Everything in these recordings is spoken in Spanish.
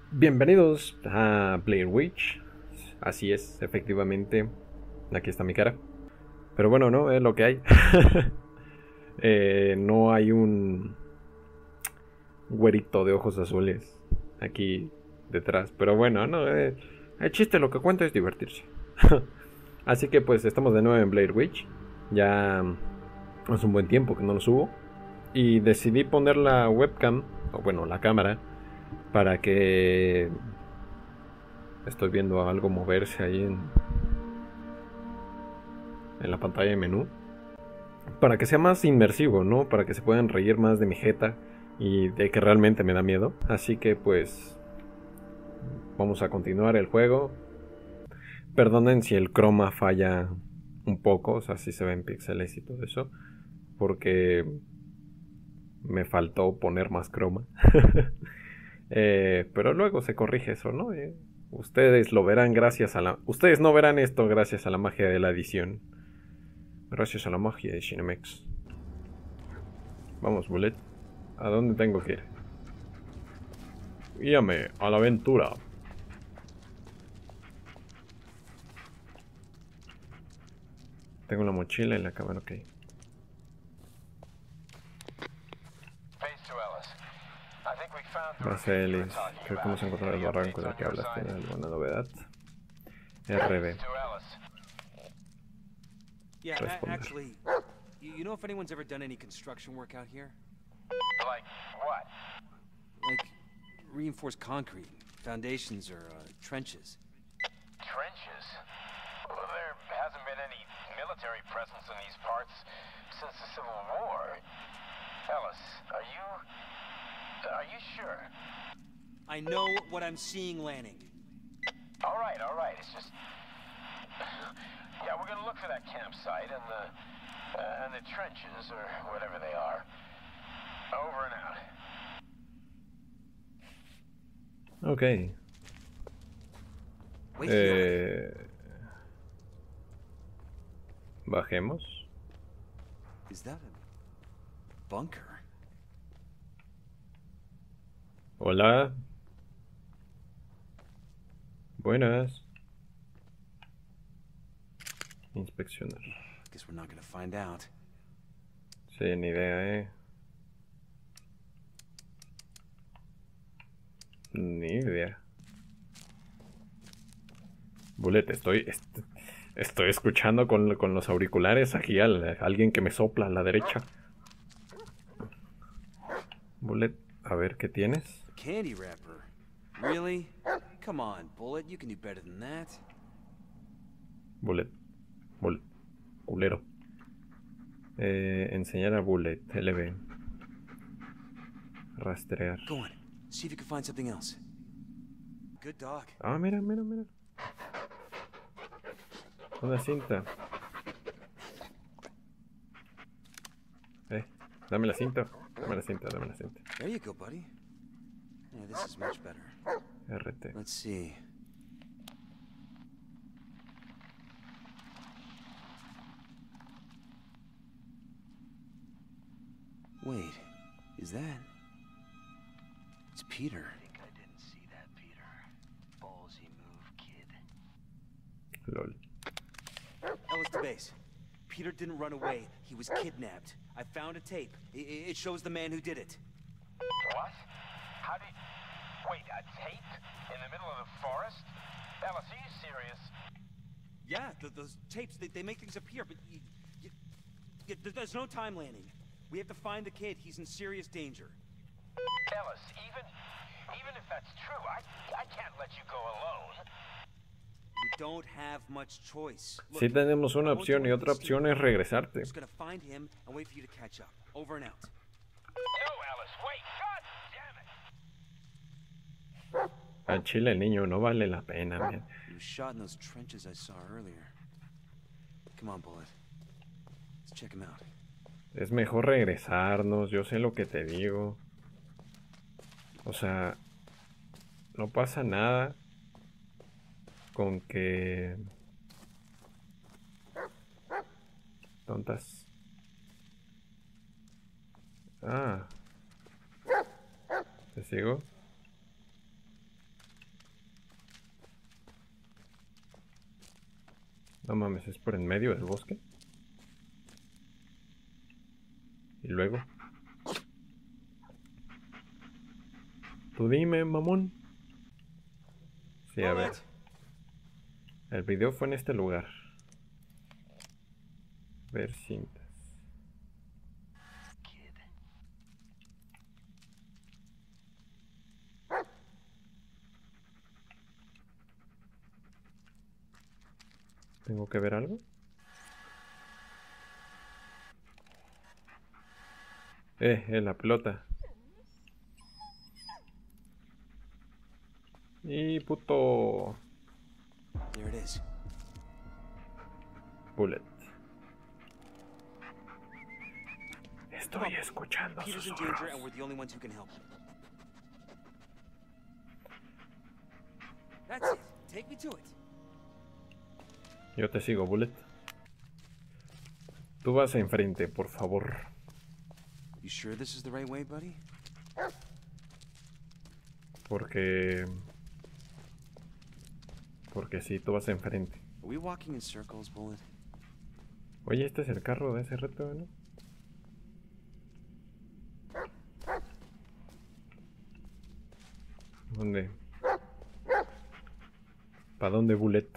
Bienvenidos a Blair Witch. Así es, efectivamente. Aquí está mi cara. Pero bueno, no, es lo que hay. No hay un güerito de ojos azules aquí detrás. Pero bueno, no, el chiste lo que cuenta es divertirse. Así que pues estamos de nuevo en Blair Witch. Ya hace un buen tiempo que no lo subo. Y decidí poner la webcam, o bueno, la cámara, para que estoy viendo algo moverse ahí en la pantalla de menú. Para que sea más inmersivo, ¿no? Para que se puedan reír más de mi jeta y de que realmente me da miedo. Así que pues vamos a continuar el juego. Perdonen si el croma falla un poco, o sea, si se ven píxeles y todo eso, porque me faltó poner más croma. Pero luego se corrige eso, ¿no? Ustedes lo verán gracias a la... Ustedes no verán esto gracias a la magia de la edición. Gracias a la magia de Cinemex. Vamos, Bullet. ¿A dónde tengo que ir? Guíame a la aventura. Tengo la mochila y la cámara, ok. Base Ellis. Creo que hemos encontrado el barranco del que hablas. ¿Tienes alguna novedad? RB. Yeah, Responder. actually, you know if anyone's ever done any construction work out here? Like what? Like reinforced concrete, foundations, or trenches? Trenches? Well, there hasn't been any military presence in these parts since the Civil War. Ellis, are you sure? I know what I'm seeing, Lanning. All right. It's just, yeah, we're gonna look for that campsite and the trenches or whatever they are. Over and out. Ok. Wait here. Bajemos. Is that a bunker? Hola. Buenas. Inspeccionar. Guess we're not gonna find out. Sí, ni idea, Ni idea. Bullet, estoy escuchando con los auriculares aquí a alguien que me sopla a la derecha. Bullet, a ver qué tienes. Candy wrapper? Really? Come on, Bullet. You can do better than that. Bullet, culero. Enseñar a Bullet, LB. Rastrear. Go on. See if you can find something else. Good dog. Ah, mira. Una cinta. Dame la cinta. Dame la cinta. There you go, buddy. Yeah, this is much better. RT. Let's see. Wait, is that? It's Peter. I think I didn't see that, Peter. Ballsy move, kid. LOL. Ellis to base. Peter didn't run away. He was kidnapped. I found a tape. It shows the man who did it. What? How did... Wait, a tape? In the middle of the forest? Ellis, are you serious? Yeah, those tapes, they make things appear, but there's no time, Lanning. We have to find the kid. He's in serious danger. Ellis, even if that's true, I can't let you go alone. We don't have much choice. Look, Sí tenemos una I won't do opción y otra anything opción es regresarte. I'm just gonna find him and wait for you to catch up. Over and out. No, Ellis, wait! God damn it! Al chile el niño no vale la pena, man. He was shot in those trenches I saw earlier. Come on, Bullet. Let's check him out. Es mejor regresarnos, yo sé lo que te digo. O sea, no pasa nada con que... Tontas. Ah. ¿Te sigo? No mames, es por en medio del bosque. Y luego. Tú dime, mamón. Sí, a ver. El video fue en este lugar. Ver cintas. ¿Tengo que ver algo? La pelota. Y puto. There it is. Bullet. Estoy escuchando Peter's in danger and susurros. we're the only ones who can help. That's it. Take me to it. Yo te sigo, Bullet. Tú vas enfrente, por favor. You sure this is the right way, buddy? Porque sí, tú vas enfrente. Are we walking in circles, Bullet? Oye, este es el carro de ese reto, ¿no? ¿Dónde? ¿Para dónde, Bullet?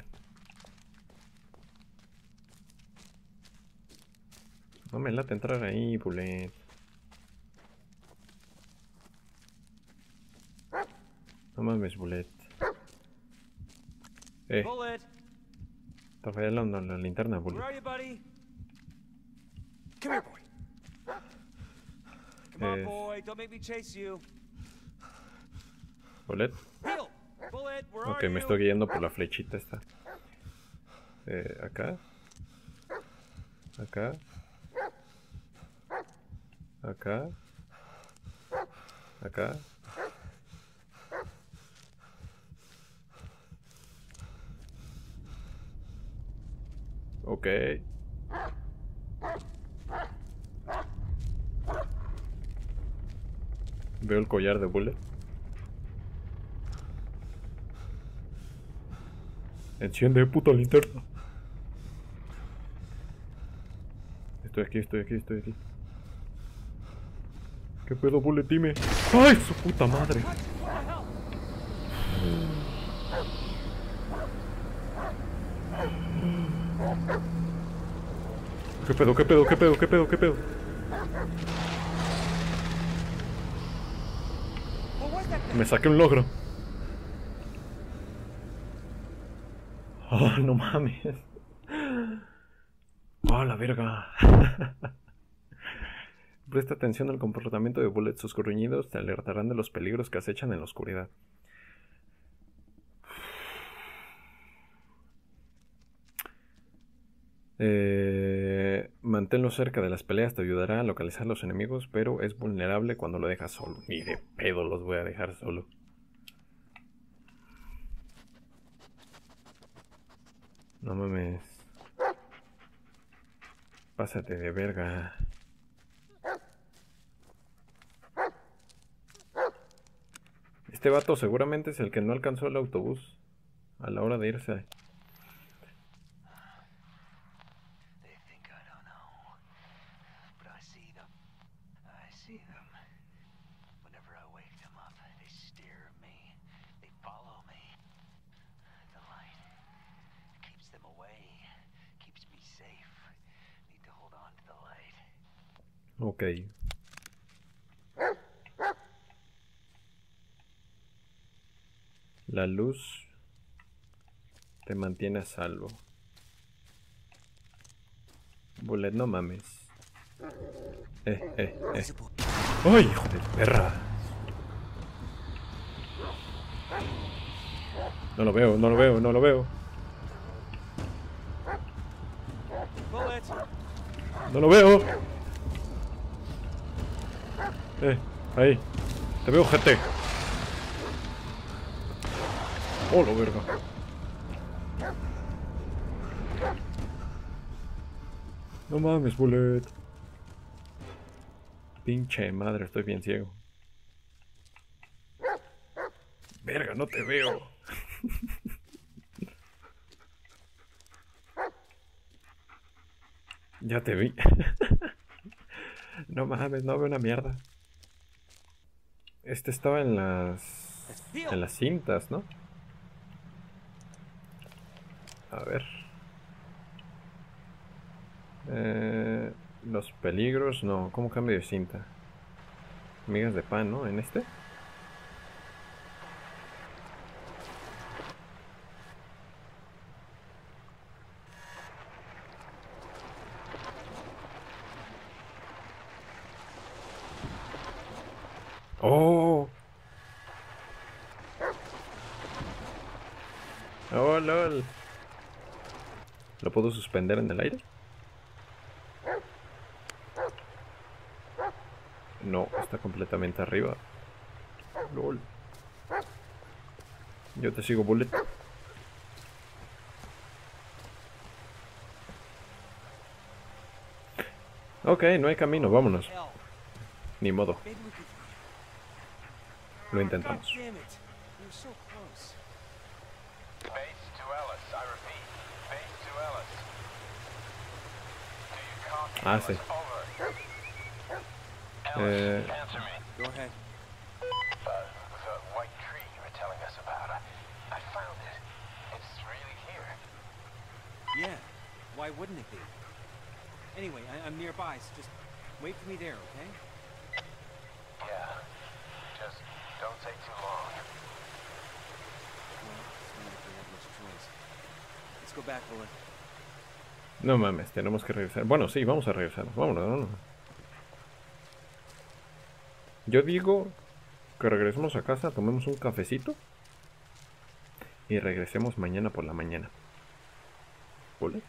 No me late entrar ahí, Bullet. No mames, Bullet. Bullet, Está fallando la linterna, where Bullet. are you, buddy? Come here, boy. Come on, boy. Don't make me chase you. Bullet. Heel. Bullet, where Ok, are you? me estoy guiando por la flechita esta. Acá. Acá. Acá. Acá. Ok. Veo el collar de Bullet. Enciende, puta linterna. Estoy aquí, estoy aquí, estoy aquí. ¿Qué pedo, Bullet? Dime. ¡Ay, su puta madre! ¿Qué pedo, qué pedo, qué pedo, qué pedo, qué pedo? What was that? Me saqué un logro. Oh, no mames. Oh, la verga. Presta atención al comportamiento de Bullet. Sus gruñidos te alertarán de los peligros que acechan en la oscuridad. Manténlo cerca de las peleas, te ayudará a localizar a los enemigos, pero es vulnerable cuando lo dejas solo. Ni de pedo los voy a dejar solo. No mames. Pásate de verga. Este vato seguramente es el que no alcanzó el autobús a la hora de irse. They think I don't know, but I see them. I see them. Whenever I wake them up, they stare at me. They follow me. The light keeps them away, keeps me safe. Need to hold on to the light. Ok. La luz te mantiene a salvo. Bullet, no mames. ¡Ay, hijo de perra! No lo veo, no lo veo, no lo veo. Bullet. No lo veo. Ahí. Te veo, gente. Oh, lo verga. No mames, Bullet. Pinche madre, estoy bien ciego. Verga, no te veo. Ya te vi. No mames, no veo una mierda. Este estaba en las cintas, ¿no? A ver. Los peligros, no. ¿Cómo cambio de cinta? Migas de pan, ¿no? En este. ¡Oh! ¡Oh, lol! ¿Lo puedo suspender en el aire? No, está completamente arriba. LOL. Yo te sigo, Bullet. Ok, no hay camino, vámonos. Ni modo. Lo intentamos. Base to Ellis, I repeat. Base to Ellis. Do you copy? Ah, sí. Ellis, answer me. Go ahead. The white tree you were telling us about. I found it. It's really here. Yeah. Why wouldn't it be? Anyway, I'm nearby, so just wait for me there, okay? Yeah. Just don't take too long. Well, it's not like we have much choice. Let's go back, Bullet. No mames, tenemos que regresar. Bueno, sí, vamos a regresar. Vámonos, vámonos. Yo digo que regresemos a casa, tomemos un cafecito y regresemos mañana por la mañana. ¿Bullet?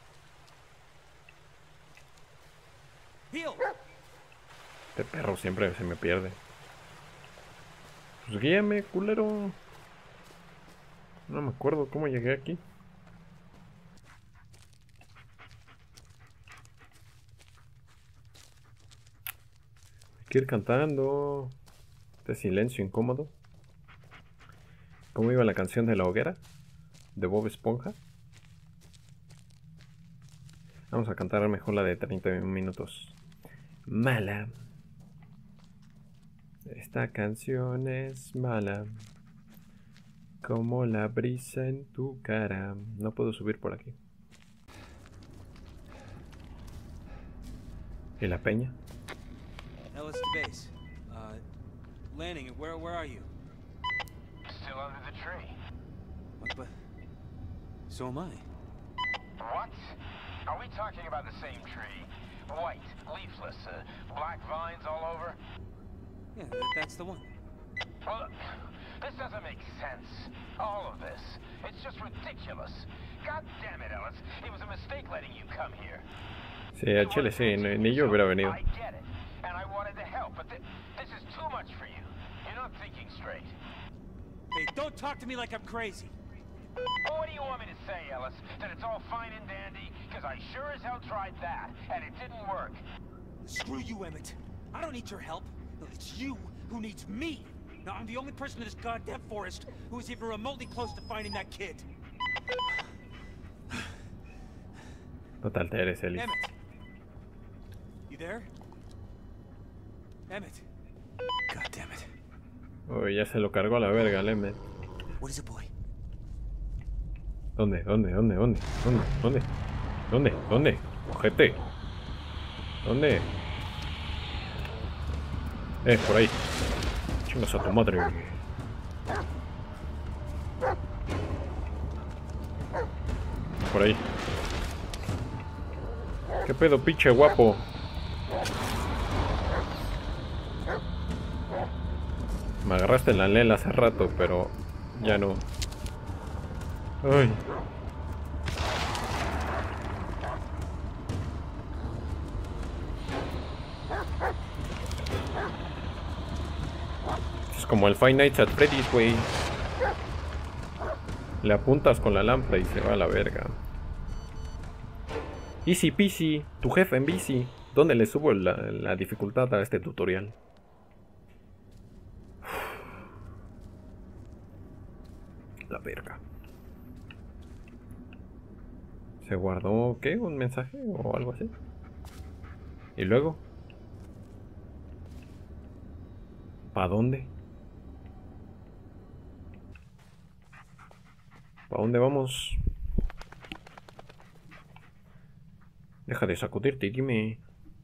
Heel! Este perro siempre se me pierde. Pues guíame, culero. No me acuerdo cómo llegué aquí. Hay que ir cantando. Este silencio incómodo. ¿Cómo iba la canción de la hoguera? De Bob Esponja. Vamos a cantar mejor la de 30 minutos. Mala. Esta canción es mala. Como la brisa en tu cara. No puedo subir por aquí. ¿Y la peña? Ellis to base. Landing, where are you? Still under the tree. But so am I. What? Are we talking about the same tree? White, leafless, black vines all over? Yeah, that's the one. Well, this doesn't make sense. All of this. It's just ridiculous. God damn it, Ellis. It was a mistake letting you come here. Sí, a Chile sí, ni yo hubiera venido. I get it. And I wanted to help, but this is too much for you. You're not thinking straight. Hey, don't talk to me like I'm crazy. Well, what do you want me to say, Ellis? That it's all fine and dandy? Because I sure as hell tried that, and it didn't work. Screw you, Emmett. I don't need your help. No, it's you who needs me. Now, I'm the only person in this goddamn forest who is even remotely close to finding that kid. No te alteres, Ellis. Emmett. You there? Emmett. God damn it. Uy, ya se lo cargó a la verga, el Emmett. What is it, boy? ¿Dónde? Ojete. ¿Dónde? Por ahí. Chingas a tu madre. Por ahí. ¿Qué pedo, pinche guapo? Me agarraste en la lela hace rato, pero ya no. Ay. Es como el Five Nights at Freddy's, güey. Le apuntas con la lámpara y se va a la verga. Easy peasy, tu jefe en bici. ¿Dónde le subo la dificultad a este tutorial? La verga. ¿Se guardó qué? ¿Un mensaje o algo así? ¿Y luego? ¿Para dónde? ¿Para dónde vamos? Deja de sacudirte y dime.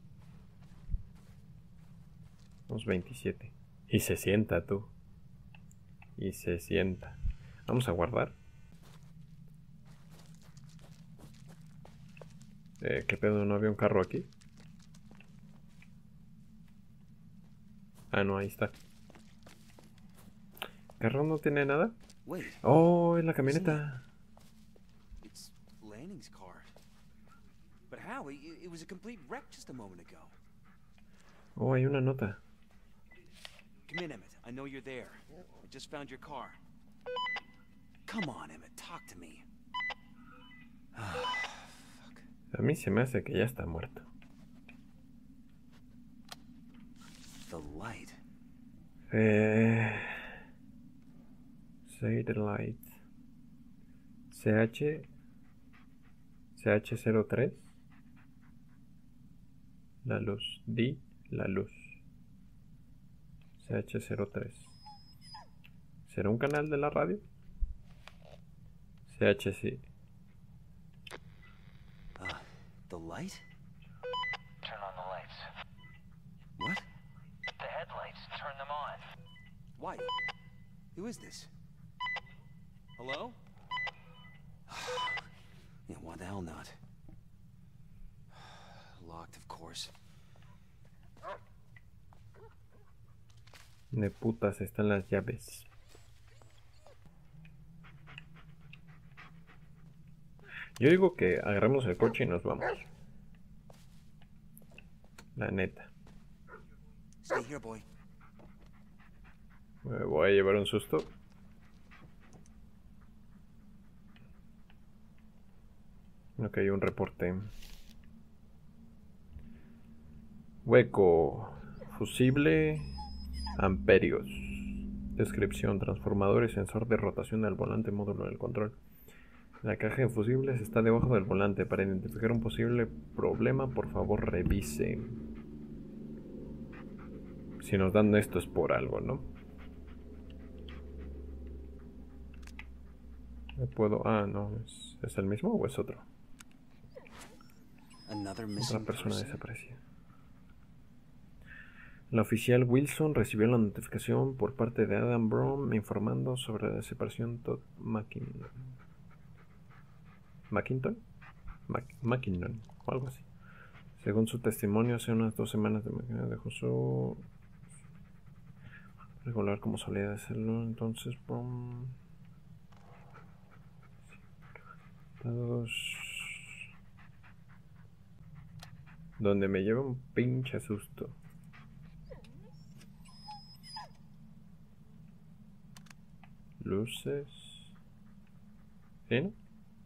Unos 27. Y se sienta tú. Y se sienta. Vamos a guardar. ¿Qué pedo? ¿No había un carro aquí? Ah, no, ahí está. ¿Carro no tiene nada? Wait, Oh, es la camioneta. it's Lanning's car. But how? It was a complete wreck just a moment ago. Oh, hay una nota. Come in, Emmett. I know you're there. I just found your car. Come on, Emmett. Talk to me. A mí se me hace que ya está muerto. The light. Say the light. CH03. La luz. Di la luz. CH03. ¿Será un canal de la radio? CHC. The light? Turn on the lights. What? The headlights, turn them on. Why? Who is this? Hello? Yeah, why the hell not? Locked, of course. De putas están las llaves. Yo digo que agarremos el coche y nos vamos. La neta. Stay here, boy. Me voy a llevar un susto. Ok, un reporte. Hueco. Fusible. Amperios. Descripción. Transformador y sensor de rotación del volante. Módulo del control. La caja de fusibles está debajo del volante. Para identificar un posible problema, por favor revise. Si nos dan esto es por algo, ¿no? ¿Me puedo...? Ah, no. ¿Es el mismo o es otro? Otra persona desaparecida. La oficial Wilson recibió la notificación por parte de Adam Brown informando sobre la desaparición de Todd McKinnon o algo así. Según su testimonio, hace unas 2 semanas de McKinnon dejó su regular como solía hacerlo. Entonces, donde me lleva un pinche susto. Luces. ¿Sí, no?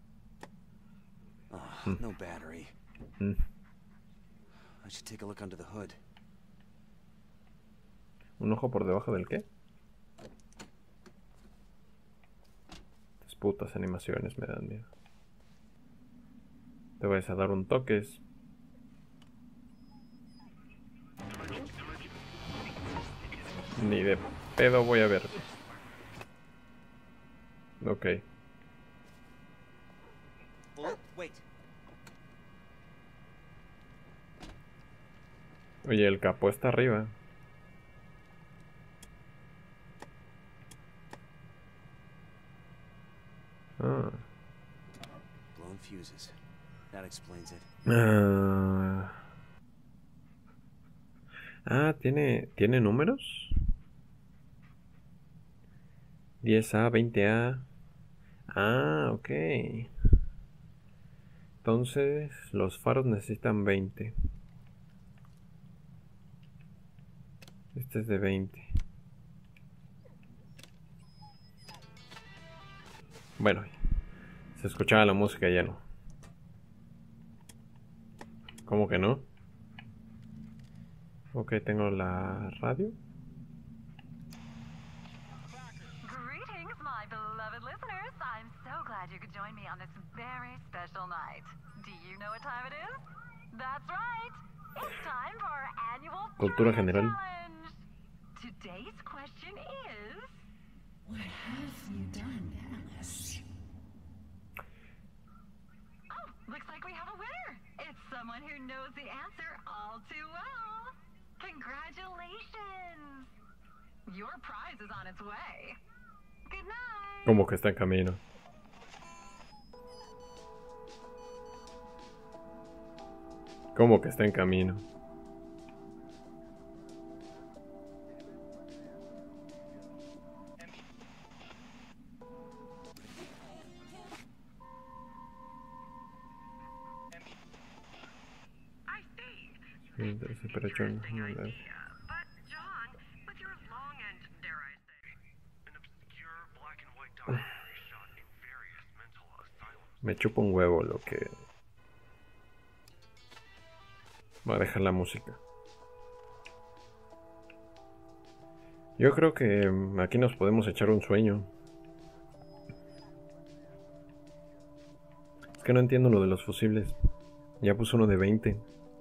No battery. I should take a look under the hood. ¿Un ojo por debajo del qué? Las putas animaciones me dan miedo. Te vas a dar un toques. Ni de pedo voy a ver. Ok. Wait. Oye, el capó está arriba. Ah. Blown fuses. That explains it. ¿Tiene números? 10A, 20A. Ah, ok. Entonces, los faros necesitan 20. Este es de 20. Bueno, se escuchaba la música ya no. ¿Cómo que no? Ok, tengo la radio. Greetings, my beloved listeners. I'm so glad glad you could join me on this very special night. Do you know what time it is? That's right. It's time for our annual Cultura trivia general. challenge. Today's question is... What have you done, Alice? Oh, looks like we have a winner. It's someone who knows the answer all too well. Congratulations. Your prize is on its way. Good night. Como que está en camino. Como que está en camino. Sí, pero yo no, But John, with your long and, dare I say, an obscure black and white documentary shot in various mental asylums. Me chupa un huevo lo que... Voy a dejar la música. Yo creo que aquí nos podemos echar un sueño. Es que no entiendo lo de los fusibles. Ya puse uno de 20.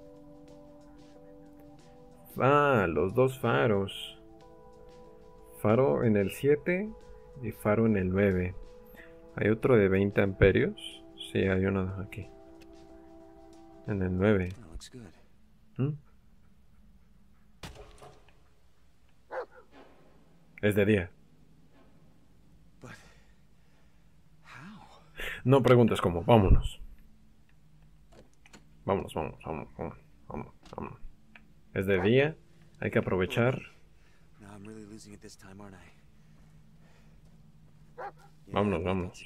Ah, los dos faros. Faro en el 7 y faro en el 9. ¿Hay otro de 20 amperios? Sí, hay uno aquí. En el 9. ¿Mm? Es de día. No preguntes cómo, vámonos. Vámonos. Es de día, hay que aprovechar. Vámonos.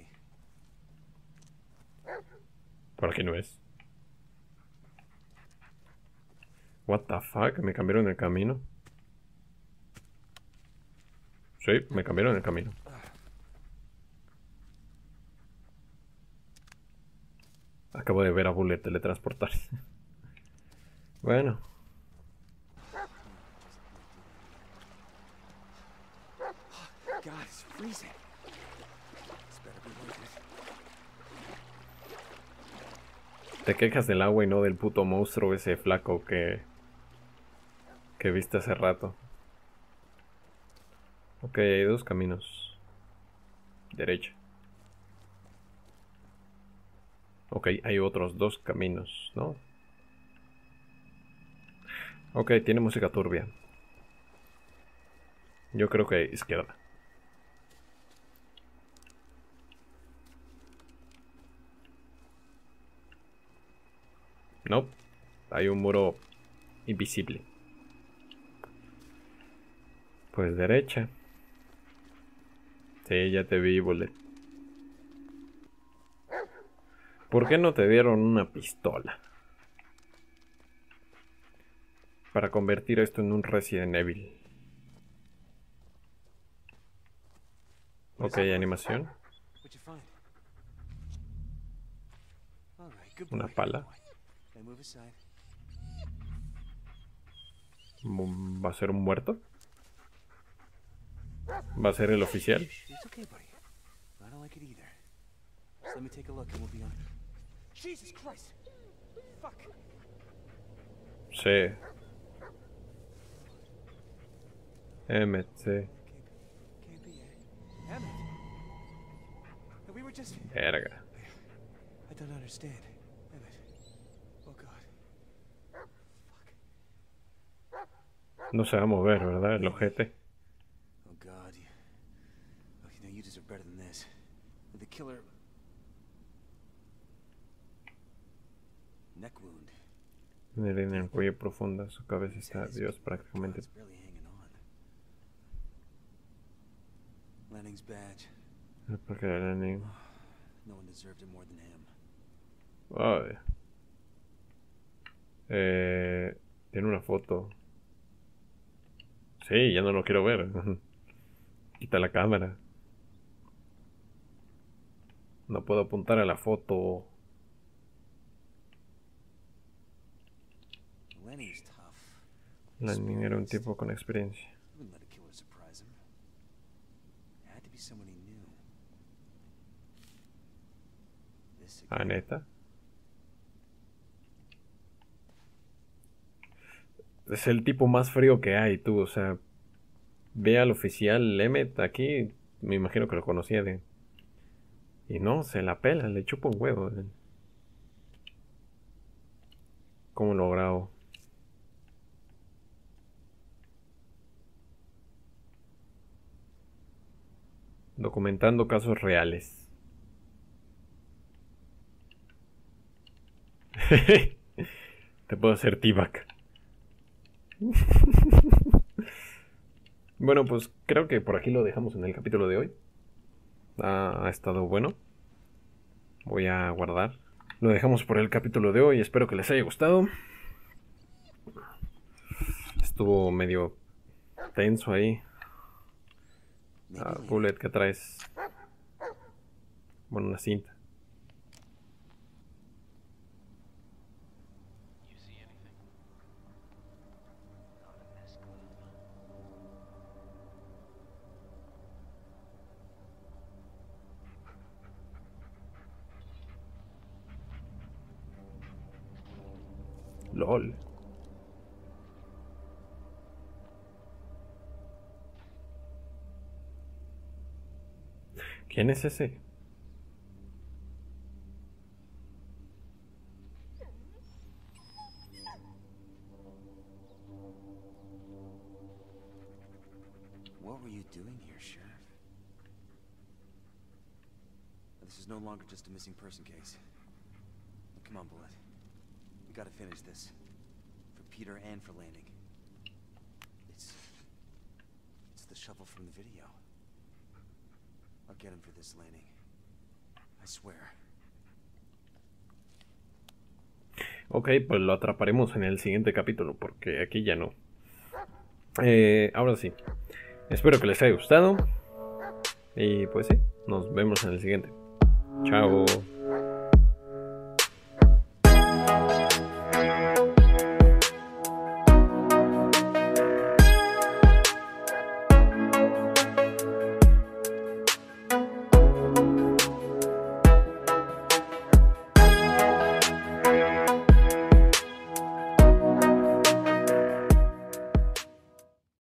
Por aquí no es. What the fuck, me cambiaron el camino. Sí, me cambiaron el camino. Acabo de ver a Bullet teletransportarse. Bueno. God, it's freezing. This better be worth it. Te quejas del agua y no del puto monstruo ese flaco que viste hace rato. Ok, hay dos caminos. Derecha. Ok, hay otros dos caminos, ¿no? Ok, tiene música turbia. Yo creo que izquierda. No, hay un muro invisible. Pues derecha. Sí, ya te vi, Bullet. ¿Por qué no te dieron una pistola? Para convertir esto en un Resident Evil. Ok, animación. Una pala. ¿Va a ser un muerto? ¿Va a ser el oficial? Jesus Christ! Fuck! Sí. Emmett, sí. Emmett! We were just... Verga. I don't understand. Emmett. Oh God. No se va a mover, ¿verdad? El ojete. Oh God. You deserve better than this. The killer... Neck wound. Una herida en el cuello profunda, su cabeza está, Dios, prácticamente. Lenning's badge. El parque de Lenning. No one deserved it more than him. Ay. Tiene una foto. Sí, ya no lo quiero ver. Quita la cámara. No puedo apuntar a la foto. Lenning's tough. Lenning era un tipo con experiencia. Wouldn't let a killer surprise him. It had to be someone he knew. this Ah, again. neta. Es el tipo más frío que hay, tú. O sea, ve al oficial Emmett aquí. Me imagino que lo conocía de. Y no, se la pela, le chupa un huevo. ¿Cómo lo grabo? Documentando casos reales. Te puedo hacer T-Back. Bueno, pues creo que por aquí lo dejamos en el capítulo de hoy. Ha estado bueno. Voy a guardar. Lo dejamos por el capítulo de hoy. Espero que les haya gustado. Estuvo medio tenso ahí. Bullet, ¿qué traes? Bueno, una cinta. LOL. ¿Quién es ese? What were you doing here, Sheriff? This is no longer just a missing person case. Come on, Bullet. We gotta finish this. For Peter and for Landing. It's the shovel from the video. I'll get him for this, Landing. I swear. Ok, pues lo atraparemos en el siguiente capítulo, porque aquí ya no. Ahora sí. Espero que les haya gustado. Y pues sí, nos vemos en el siguiente. Chao.